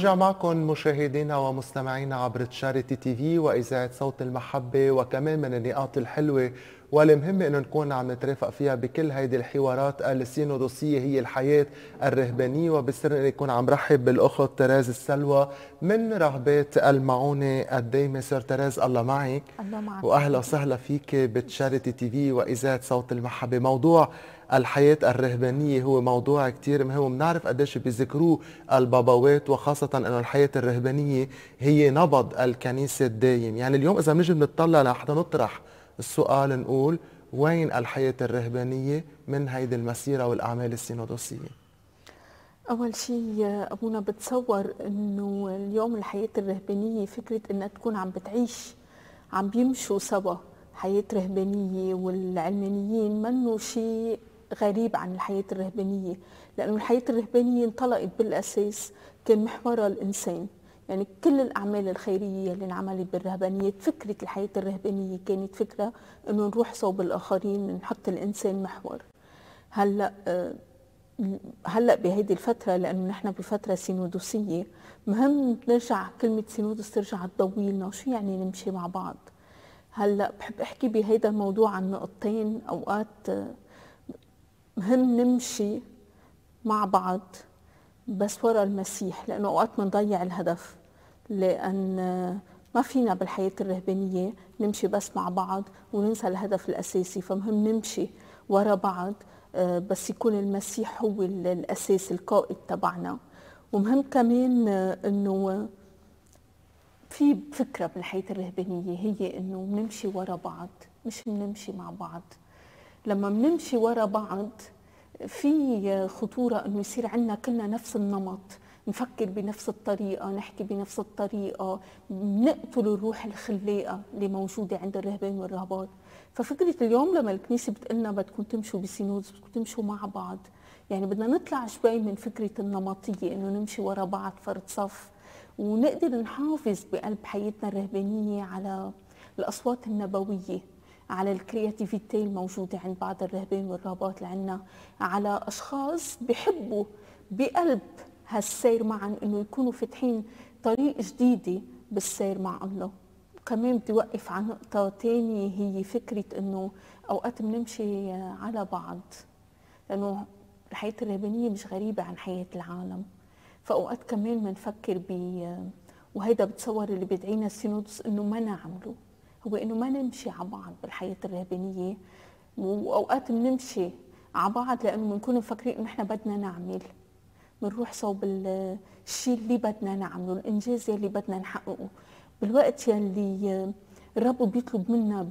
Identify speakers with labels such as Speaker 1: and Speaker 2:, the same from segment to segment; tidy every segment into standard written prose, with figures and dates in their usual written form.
Speaker 1: منرجع معكم مشاهدينا ومستمعينا عبر تشاريتي تي في وإذاعة صوت المحبة، وكمان من النقاط الحلوة والمهمة إنه نكون عم نترافق فيها بكل هيدي الحوارات السينودوسية هي الحياة الرهبانية. وبصير إني يكون عم رحب بالأخت تراز السلوى من رهبات المعونة الدايمة. سر تراز الله معك،
Speaker 2: الله معك.
Speaker 1: وأهلا وسهلا فيك بتشاريتي تي في وإذاعة صوت المحبة. موضوع الحياة الرهبانية هو موضوع كتير مهم، بنعرف قديش بيذكروه البابوات، وخاصة أنه الحياة الرهبانية هي نبض الكنيسة الدايم. يعني اليوم إذا بنجي بنطلع لحتى نطرح السؤال نقول وين الحياة الرهبانية من هيدي المسيرة والأعمال السينودوسية؟
Speaker 2: أول شيء أبونا بتصور إنه اليوم الحياة الرهبانية فكرة إنها تكون عم بتعيش، عم بيمشوا سوا حياة رهبانية، والعلمانيين منه شيء غريب عن الحياة الرهبانية، لأنه الحياة الرهبانية انطلقت بالأساس كان محورها الإنسان. يعني كل الأعمال الخيرية اللي انعملت بالرهبانية، فكرة الحياة الرهبانية كانت فكرة إنه نروح صوب الآخرين، نحط الإنسان محور. هلا بهيدي الفترة، لأنه نحن بفترة سينودوسية، مهم نرجع كلمة سينودوس ترجع تضوي لنا شو يعني نمشي مع بعض. هلا بحب احكي بهيدا الموضوع عن نقطتين. اوقات مهم نمشي مع بعض بس ورا المسيح، لانه اوقات بنضيع الهدف، لان ما فينا بالحياة الرهبانية نمشي بس مع بعض وننسى الهدف الأساسي. فمهم نمشي ورا بعض بس يكون المسيح هو الأساس القائد تبعنا. ومهم كمان أنه في فكرة بالحياة الرهبانية هي أنه بنمشي ورا بعض مش بنمشي مع بعض. لما بنمشي ورا بعض في خطورة أنه يصير عندنا كلنا نفس النمط، نفكر بنفس الطريقة، نحكي بنفس الطريقة، نقتل الروح الخلاقة اللي موجودة عند الرهبان والرهبات. ففكرة اليوم لما الكنيسة بتقلنا بدكم تمشوا بسينودس، بدكم تمشوا مع بعض، يعني بدنا نطلع شوي من فكرة النمطية إنه نمشي ورا بعض فرد صف، ونقدر نحافظ بقلب حياتنا الرهبانية على الأصوات النبوية، على الكرياتيفيتي الموجودة عند بعض الرهبان والرهبات اللي عنا، على أشخاص بيحبوا بقلب هالسير معا إنه يكونوا فاتحين طريق جديدة بالسير مع الله. كمان بدي وقف على نقطة تانية، هي فكرة إنه أوقات بنمشي على بعض، لأنه الحياة الرهبانية مش غريبة عن حياة العالم. فأوقات كمان بنفكر وهيدا بتصور اللي بيدعينا السينودس إنه ما نعمله، هو إنه ما نمشي على بعض بالحياة الرهبانية. وأوقات بنمشي على بعض لأنه بنكون مفكرين إنه إحنا بدنا نعمل، بنروح صوب الشيء اللي بدنا نعمله، الإنجاز اللي بدنا نحققه، بالوقت يلي الرب بيطلب منا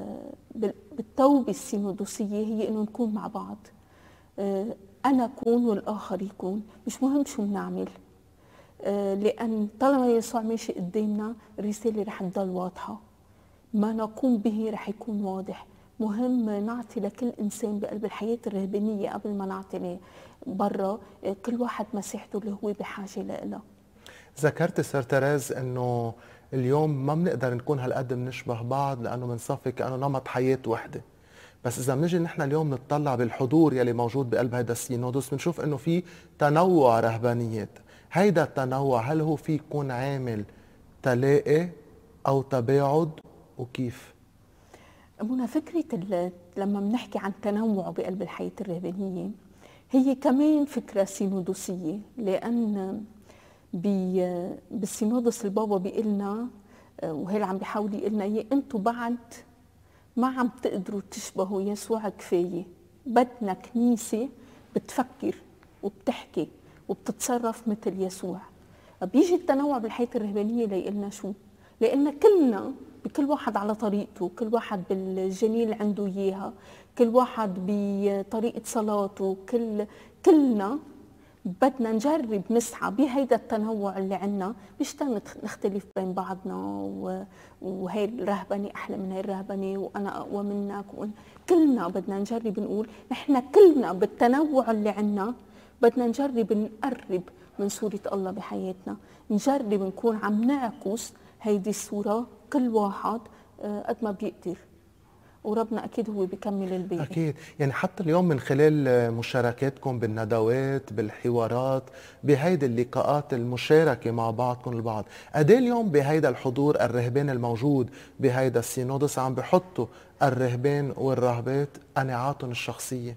Speaker 2: بالتوبة السينودوسية هي إنه نكون مع بعض. أنا أكون والآخر يكون، مش مهم شو بنعمل، لأن طالما يسوع ماشي قدامنا الرسالة رح تضل واضحة، ما نقوم به رح يكون واضح. مهم نعطي لكل إنسان بقلب الحياة الرهبانية قبل ما نعطي برا، كل واحد مسيحته اللي هو بحاجة لها.
Speaker 1: ذكرت سر تراز انه اليوم ما بنقدر نكون هالقد بنشبه بعض لانه بنصفي كانه نمط حياه وحده. بس اذا بنجي نحن اليوم نطلع بالحضور يلي موجود بقلب هيدا السينودوس بنشوف انه في تنوع رهبانيات. هيدا التنوع هل هو في يكون عامل تلاقي او تباعد، وكيف؟
Speaker 2: أبونا فكرة لما بنحكي عن تنوع بقلب الحياة الرهبانية هي كمان فكرة سينودوسية، لأن بالسينودوس البابا بيقلنا، وهي اللي عم بيحاول يقلنا اياه، انتم بعد ما عم تقدروا تشبهوا يسوع كفايه، بدنا كنيسه بتفكر وبتحكي وبتتصرف مثل يسوع. بيجي التنوع بالحياه الرهبانيه ليقلنا شو؟ لان كلنا بكل واحد على طريقته، كل واحد بالجنين اللي عنده اياها، كل واحد بطريقه صلاته، كلنا بدنا نجرب نسعى بهيدا التنوع اللي عنا، مش نختلف بين بعضنا وهي الرهبنة أحلى من هي الرهبنة وأنا أقوى منك كلنا بدنا نجرب نقول نحن كلنا بالتنوع اللي عنا بدنا نجرب نقرب من صورة الله بحياتنا، نجرب نكون عم نعكس هيدي الصورة كل واحد قد ما بيقدر. وربنا اكيد هو بيكمل الباقي.
Speaker 1: أكيد، يعني حتى اليوم من خلال مشاركاتكم بالندوات بالحوارات بهيدي اللقاءات المشاركة مع بعضكم البعض، قد اليوم بهيدا الحضور الرهباني الموجود بهيدا السينودس عم بحطوا الرهبان والراهبات قناعاتهم الشخصية؟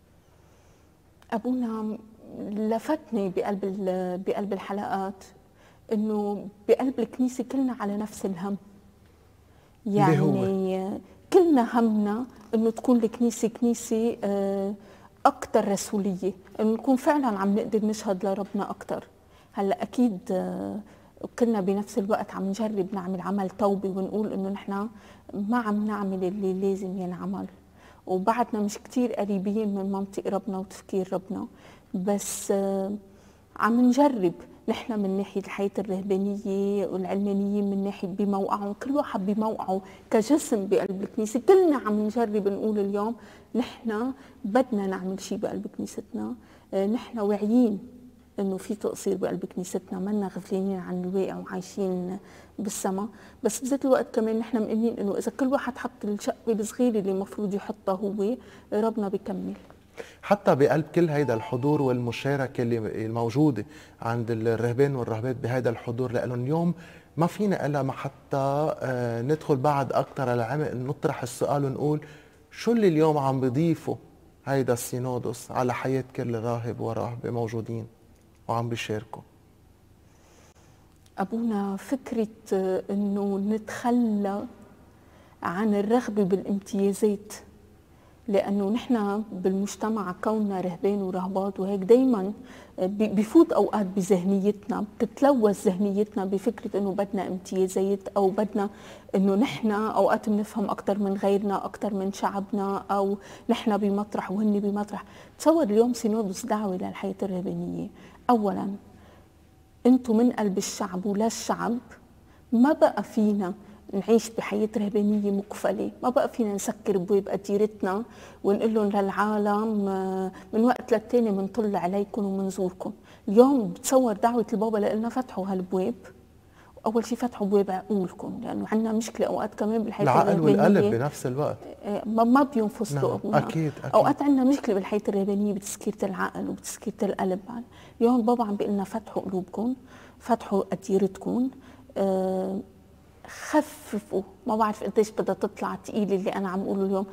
Speaker 2: ابونا لفتني بقلب الحلقات انه بقلب الكنيسه كلنا على نفس الهم.
Speaker 1: اللي هو
Speaker 2: يعني كلنا همنا انه تكون الكنيسه كنيسه اكثر رسوليه، انه نكون فعلا عم نقدر نشهد لربنا اكثر. هلا اكيد كلنا بنفس الوقت عم نجرب نعمل عمل توبه ونقول انه نحن ما عم نعمل اللي لازم ينعمل، وبعدنا مش كتير قريبين من منطق ربنا وتفكير ربنا، بس عم نجرب نحن من ناحية الحياة الرهبانية والعلمانيين من ناحية بموقعهم، كل واحد بموقعه كجسم بقلب الكنيسة. كلنا عم نجرب نقول اليوم نحن بدنا نعمل شيء بقلب كنيستنا، نحن واعيين انه في تقصير بقلب كنيستنا، منا غفلانين عن الواقع وعايشين بالسما، بس بذات الوقت كمان نحن مؤمنين انه اذا كل واحد حط الشقفة الصغيرة اللي المفروض يحطها هو، ربنا بيكمل.
Speaker 1: حتى بقلب كل هيدا الحضور والمشاركة اللي الموجودة عند الرهبان والراهبات بهيدا الحضور، لأنه اليوم ما فينا إلا ما حتى ندخل بعد أكثر على العمق نطرح السؤال ونقول شو اللي اليوم عم بيضيفه هيدا السينودس على حياة كل راهب وراهبة موجودين وعم بيشاركوا.
Speaker 2: أبونا فكرة أنه نتخلى عن الرغبة بالامتيازات، لأنه نحن بالمجتمع كوننا رهبان ورهبات وهيك دايما بفوت أوقات بذهنيتنا، بتتلوث ذهنيتنا بفكرة أنه بدنا امتيازات أو بدنا أنه نحن أوقات بنفهم أكثر من غيرنا أكثر من شعبنا، أو نحن بمطرح وهن بمطرح. تصور اليوم سينودس دعوة للحياة الرهبانية، أولا أنتم من قلب الشعب ولا الشعب، ما بقى فينا نعيش بحياة رهبانية مقفلة، ما بقى فينا نسكر ابواب أديرتنا ونقول لهم للعالم من وقت للتاني بنطل عليكم ومنزوركم. اليوم بتصور دعوة البابا لنا فتحوا هالبواب، أول شيء فتحوا بواب عقولكم، لأنه عندنا مشكلة أوقات كمان بالحياة
Speaker 1: العقل والقلب
Speaker 2: الرهبانية
Speaker 1: بنفس الوقت
Speaker 2: ما بينفصلوا.
Speaker 1: نعم.
Speaker 2: أبونا
Speaker 1: أكيد
Speaker 2: أوقات عندنا مشكلة بالحياة الرهبانية بتسكيرة العقل وبتسكيرة القلب. اليوم بابا عم بيقول لنا فتحوا قلوبكم، فتحوا أديرتكم، خففوا. ما بعرف قديش بدها تطلع تقيل اللي انا عم اقوله اليوم.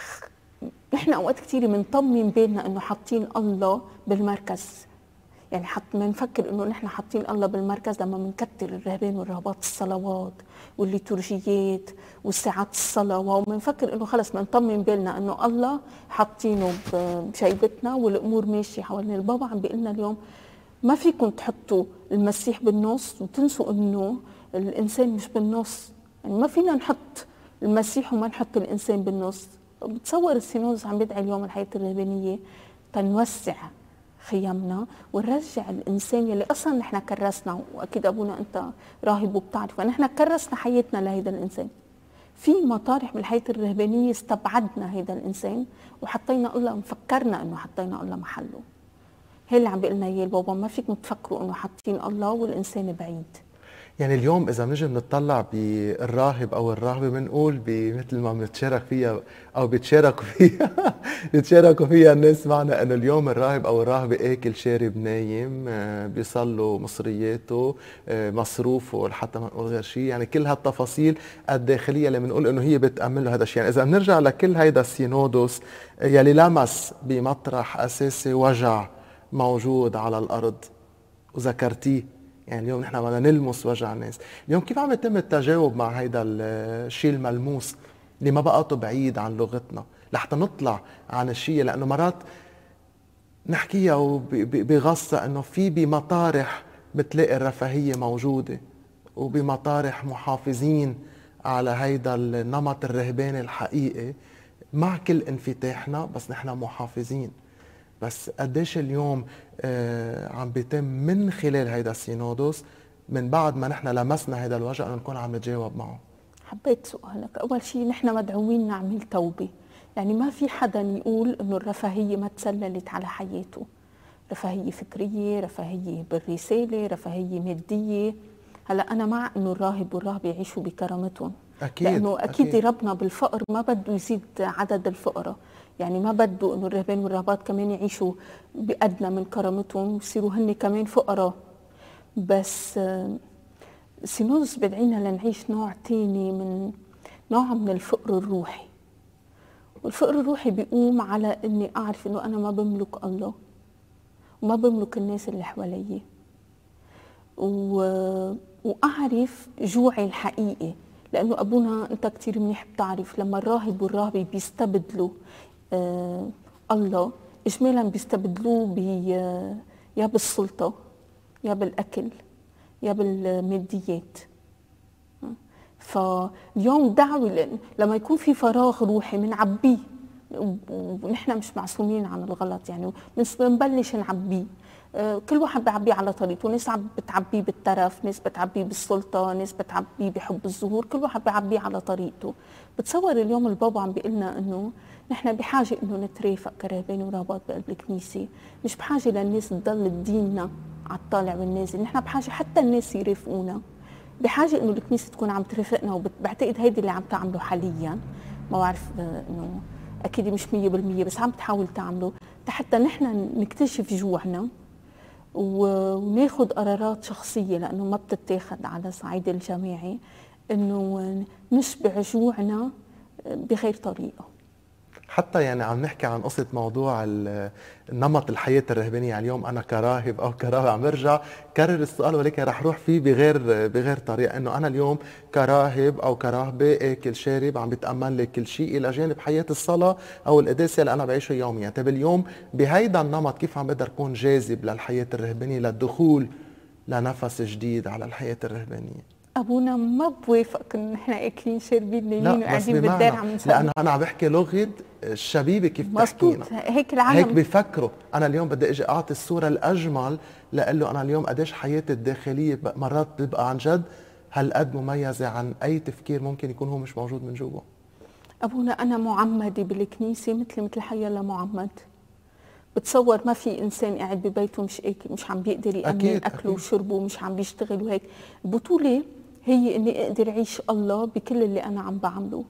Speaker 2: نحن اوقات كثير بنطمن بالنا انه حاطين الله بالمركز، يعني بنفكر انه نحن حاطين الله بالمركز لما بنكتر الرهبان والرهبات الصلوات والليتورجيات والساعات الصلاه، وبنفكر انه خلص بنطمن بالنا انه الله حاطينه بجيبتنا والامور ماشيه حوالين. البابا عم بيقول لنا اليوم ما فيكم تحطوا المسيح بالنص وتنسوا انه الانسان مش بالنص، يعني ما فينا نحط المسيح وما نحط الانسان بالنص. بتصور السينودس عم بيدعي اليوم الحياه الرهبانيه تنوسع خيامنا ونرجع الانسان يلي اصلا نحن كرسنا، واكيد ابونا انت راهب وبتعرف نحن كرسنا حياتنا لهيدا الانسان. في مطارح بالحياه الرهبانيه استبعدنا هيدا الانسان وحطينا الله، مفكرنا انه حطينا الله محله. هي اللي عم بيقول لنا اياه البابا، ما فيكم تفكروا انه حاطين الله والانسان بعيد.
Speaker 1: يعني اليوم اذا بنجي بنطلع بالراهب او الراهبه بنقول مثل ما بنتشارك فيها او بيتشاركوا فيها بيتشاركوا فيها الناس معنا انه اليوم الراهب او الراهبه اكل شارب نايم بيصلوا مصرياته مصروفه لحتى ما نقول غير شيء، يعني كل هالتفاصيل الداخليه اللي بنقول انه هي بتامن له هذا الشيء. يعني اذا بنرجع لكل هيدا السينودوس يلي لمس بمطرح اساسي وجع موجود على الارض وذكرتيه، يعني اليوم نحن بدنا نلمس وجع الناس. اليوم كيف عم يتم التجاوب مع هيدا الشيء الملموس اللي ما بقاته بعيد عن لغتنا لحتى نطلع عن الشيء، لانه مرات نحكيها بغصة انه في بمطارح بتلاقي الرفاهية موجودة وبمطارح محافظين على هيدا النمط الرهباني الحقيقي مع كل انفتاحنا، بس نحن محافظين. بس قديش اليوم عم بيتم من خلال هيدا السينودوس من بعد ما نحن لمسنا هيدا الوجع انه نكون عم نتجاوب معه؟
Speaker 2: حبيت سؤالك. اول شيء نحن مدعوين نعمل توبه، يعني ما في حدا يقول انه الرفاهيه ما تسللت على حياته. رفاهيه فكريه، رفاهيه بالرساله، رفاهيه ماديه، هلا انا مع انه الراهب والراهبه يعيشوا بكرامتهم،
Speaker 1: اكيد
Speaker 2: لانه اكيد ربنا بالفقر ما بده يزيد عدد الفقراء، يعني ما بده انه الرهبان والراهبات كمان يعيشوا بأدنى من كرامتهم ويصيروا هن كمان فقراء. بس سينودس بدعينا لنعيش نوع تاني، من الفقر الروحي. والفقر الروحي بيقوم على اني اعرف انه انا ما بملك الله وما بملك الناس اللي حواليي، واعرف جوعي الحقيقي. لانه ابونا انت كثير منيح بتعرف لما الراهب والراهبه بيستبدلوا الله، اجمالا بيستبدلوه يا بالسلطه يا بالاكل يا بالماديات. فاليوم دعوة لما يكون في فراغ روحي بنعبيه، ونحن مش معصومين عن الغلط، يعني بنبلش نعبيه. كل واحد بيعبيه على طريقته، ناس بتعبيه بالترف، ناس بتعبيه بالسلطة، ناس بتعبيه بحب الظهور، كل واحد بيعبيه على طريقته. بتصور اليوم البابا عم بيقلنا انه نحن بحاجة انه نترافق كرهبان ورهبات بقلب الكنيسة، مش بحاجة للناس تضل تديننا على الطالع والنازل، نحن بحاجة حتى الناس يرافقونا، بحاجة انه الكنيسة تكون عم ترافقنا. وبعتقد هيدي اللي عم تعمله حاليا، ما بعرف انه اكيد مش 100%، بس عم تحاول تعمله حتى نحن نكتشف جوعنا وناخد قرارات شخصية، لأنه ما بتتاخد على صعيد الجماعي، إنه نشبع جوعنا بغير طريقة.
Speaker 1: حتى يعني عم نحكي عن قصة موضوع نمط الحياة الرهبانية. يعني اليوم أنا كراهب أو كراهب عم برجع كرر السؤال، ولكن رح روح فيه بغير طريقة. إنه أنا اليوم كراهب أو كراهبة آكل شارب عم بتأمل لي كل شيء إلى جانب حياة الصلاة أو القداسة اللي أنا بعيشه يوميا. طيب اليوم بهيدا النمط كيف عم بقدر أكون جاذب للحياة الرهبانية، للدخول لنفس جديد على الحياة الرهبانية؟
Speaker 2: أبونا ما بوافق إنه نحن آكلين شاربين نايمين
Speaker 1: لا بس
Speaker 2: وقاعدين بالدار
Speaker 1: بمعنى،
Speaker 2: عم نصلي.
Speaker 1: لأنه أنا عم بحكي لغة الشبيبة كيف
Speaker 2: مظبوط،
Speaker 1: بتحكينا،
Speaker 2: هيك العالم
Speaker 1: هيك بيفكروا. انا اليوم بدي اجي اعطي الصوره الاجمل، لأقول له انا اليوم قديش حياتي الداخليه مرات بتبقى عن جد هالقد مميزه عن اي تفكير ممكن يكون هو مش موجود من جوا.
Speaker 2: أبونا أنا معمدة بالكنيسة مثل حيالله معمد. بتصور ما في انسان قاعد ببيته مش عم بيقدر يامن اكله وشربه ومش عم بيشتغل. وهيك البطوله هي اني اقدر اعيش الله بكل اللي انا عم بعمله،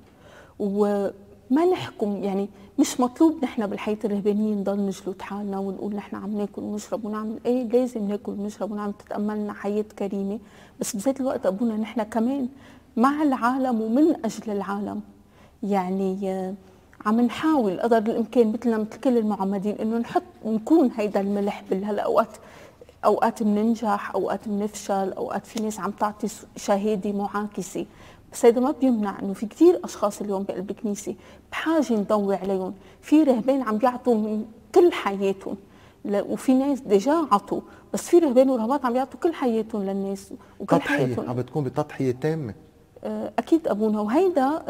Speaker 2: وما نحكم. يعني مش مطلوب نحن بالحياه الرهبانيه نضل نجلد حالنا ونقول نحن عم ناكل ونشرب ونعمل ايه. لازم ناكل ونشرب ونعمل تتاملنا حياه كريمه، بس بذات الوقت ابونا نحن كمان مع العالم ومن اجل العالم. يعني عم نحاول قدر الامكان مثل كل المعمدين انه نكون هيدا الملح بهالاوقات. اوقات بننجح، اوقات بنفشل، اوقات في ناس عم تعطي شهاده معاكسه، بس هذا ما بيمنع انه في كثير اشخاص اليوم بقلب الكنيسه بحاجه نضوي عليهم. في رهبان عم بيعطوا من كل حياتهم، وفي ناس ديجا عطوا، بس في رهبان ورهبات عم بيعطوا كل حياتهم للناس وكل حياتهم
Speaker 1: عم بتكون بتضحيه تامه.
Speaker 2: اكيد ابونا، وهيدا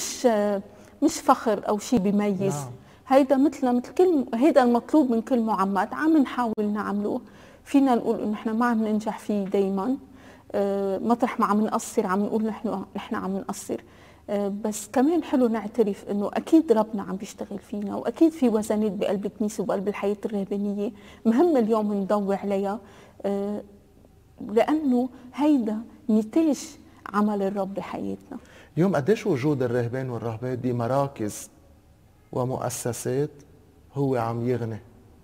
Speaker 2: مش فخر او شيء بيميز. هيدا مثل كل هيدا المطلوب من كل معمد، عم نحاول نعمله. فينا نقول انه نحن ما عم ننجح فيه دائما، مطرح ما عم نقصر عم نقول نحن عم نقصر، بس كمان حلو نعترف انه اكيد ربنا عم بيشتغل فينا، واكيد في وزنات بقلب الكنيسه وبقلب الحياه الرهبانيه مهم اليوم نضوي عليها، لانه هيدا نتاج عمل الرب بحياتنا.
Speaker 1: اليوم قديش وجود الراهبان والراهبات بمراكز ومؤسسات هو عم يغني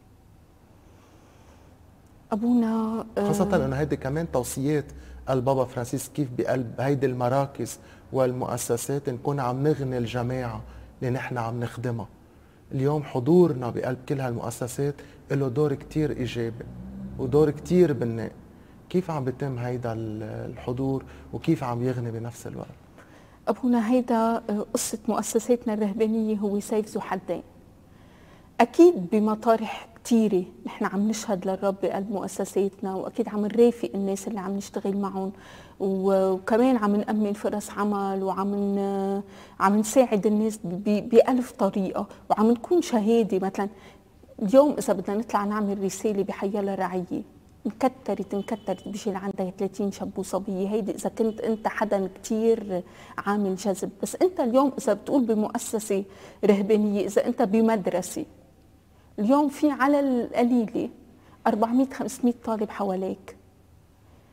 Speaker 2: ابونا؟
Speaker 1: خاصة انه هيدي كمان توصيات البابا فرانسيس، كيف بقلب هيدي المراكز والمؤسسات نكون عم نغني الجماعة اللي نحن عم نخدمها. اليوم حضورنا بقلب كل هالمؤسسات له دور كتير ايجابي ودور كتير بناء. كيف عم بيتم هيدا الحضور وكيف عم يغني بنفس الوقت؟
Speaker 2: ابونا هيدا قصة مؤسساتنا الرهبانية هو سيف ذو حدين. اكيد بمطارح كثيره نحن عم نشهد للرب بقلب مؤسساتنا، واكيد عم نرافق الناس اللي عم نشتغل معهم، وكمان عم نأمن فرص عمل، عم نساعد الناس بألف طريقه، وعم نكون شهاده. مثلا اليوم اذا بدنا نطلع نعمل رساله بحيالله رعيه انكترت بيجي لعندها 30 شاب وصبيه، هيدي اذا كنت انت حدا كثير عامل جذب. بس انت اليوم اذا بتقول بمؤسسه رهبانيه، اذا انت بمدرسه، اليوم في على القليله 400 500 طالب حواليك،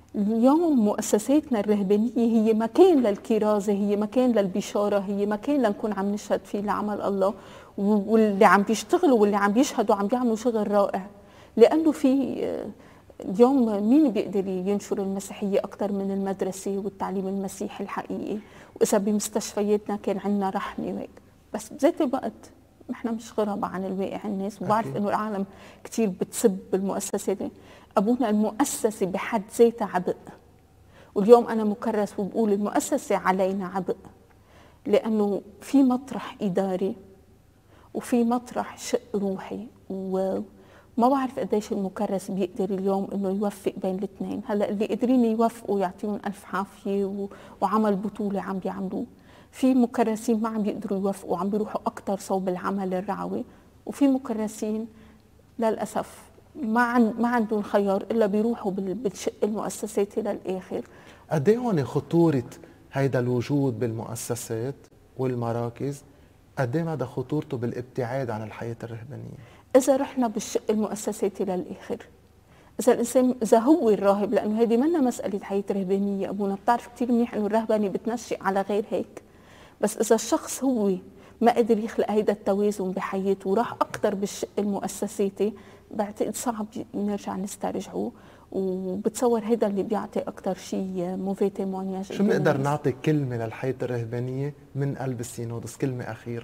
Speaker 2: اليوم مؤسساتنا الرهبانية هي مكان للكرازة، هي مكان للبشارة، هي مكان لنكون عم نشهد فيه لعمل الله، واللي عم بيشتغلوا واللي عم بيشهدوا عم بيعملوا شغل رائع. لأنه في اليوم مين بيقدر ينشر المسيحية أكثر من المدرسة والتعليم المسيحي الحقيقي؟ وإذا بمستشفياتنا كان عندنا رحمة وهيك، بس بذات الوقت نحن مش غرباء عن الواقع الناس، وبعرف إنه العالم كثير بتسب المؤسسات. أبونا المؤسسة بحد ذاتها عبء، واليوم أنا مكرس وبقول المؤسسة علينا عبء، لأنه في مطرح إداري وفي مطرح شق روحي، وما بعرف قديش المكرس بيقدر اليوم انه يوفق بين الاثنين. هلا اللي قادرين يوفقوا يعطيهم الف عافيه وعمل بطوله عم بيعملوه. في مكرسين ما عم بيقدروا يوفقوا، عم بيروحوا اكثر صوب العمل الرعوي، وفي مكرسين للاسف ما عندهم خيار الا بيروحوا بالشق المؤسساتي للاخر.
Speaker 1: قد ايه هون خطورة هيدا الوجود بالمؤسسات والمراكز؟ قد ايه مدى خطورته بالابتعاد عن الحياة الرهبانية؟
Speaker 2: إذا رحنا بالشق المؤسساتي للآخر، إذا الإنسان إذا هو الراهب، لأنه هذه منا مسألة حياة رهبانية أبونا، بتعرف كثير منيح إنه الرهبنة بتنشئ على غير هيك، بس إذا الشخص هو ما قدر يخلق هيدا التوازن بحياته وراح أكثر بالشق المؤسساتي، بعتقد صعب نرجع نسترجعه. وبتصور هيدا اللي بيعطي أكثر شيء موفي تيمونياج.
Speaker 1: شو بنقدر نعطي كلمة للحياة الرهبانية من قلب السينودس، كلمة أخيرة؟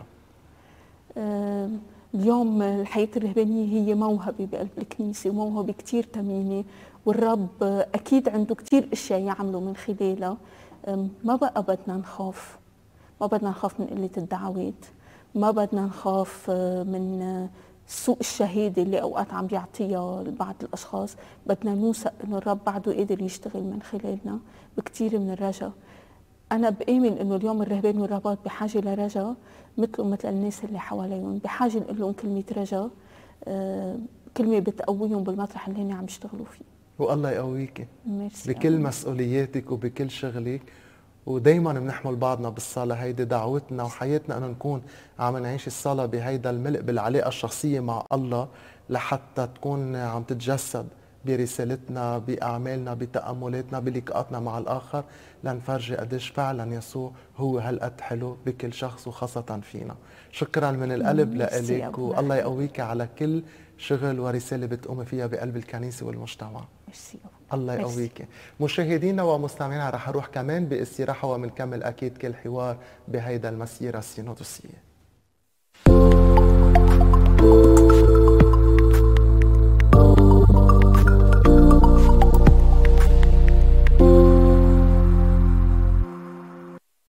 Speaker 2: اليوم الحياة الرهبانية هي موهبة بقلب الكنيسة، وموهبة كتير ثمينة، والرب أكيد عنده كتير أشياء يعملوا من خلالها. ما بقى بدنا نخاف، ما بدنا نخاف من قلة الدعوات، ما بدنا نخاف من سوء الشهادة اللي أوقات عم بيعطيها بعض الأشخاص. بدنا نوثق إنه الرب بعده قادر يشتغل من خلالنا بكتير من الرجاء. أنا بآمن إنه اليوم الرهبان والرهبات بحاجة لرجاء، مثلهم مثل الناس اللي حواليهم، بحاجة نقول لهم كلمة رجاء، كلمة بتقويهم بالمطرح اللي هن عم يشتغلوا فيه.
Speaker 1: والله يقويكي بكل
Speaker 2: أبو.
Speaker 1: مسؤولياتك وبكل شغلك، ودايما بنحمل بعضنا بالصلاة. هيدي دعوتنا وحياتنا انه نكون عم نعيش الصلاة بهيدا الملء بالعلاقة الشخصية مع الله، لحتى تكون عم تتجسد برسالتنا، بأعمالنا، بتأملاتنا، بلقاءاتنا مع الآخر، لنفرجي قديش فعلا يسوع هو هالقد حلو بكل شخص وخاصة فينا. شكرا من القلب لإلك، والله يقويك على كل شغل ورسالة بتقومي فيها بقلب الكنيسة والمجتمع. الله يقويك. مشاهدينا ومستمعينا رح اروح كمان باستراحة ومنكمل أكيد كل حوار بهيدا المسيرة السينودوسية.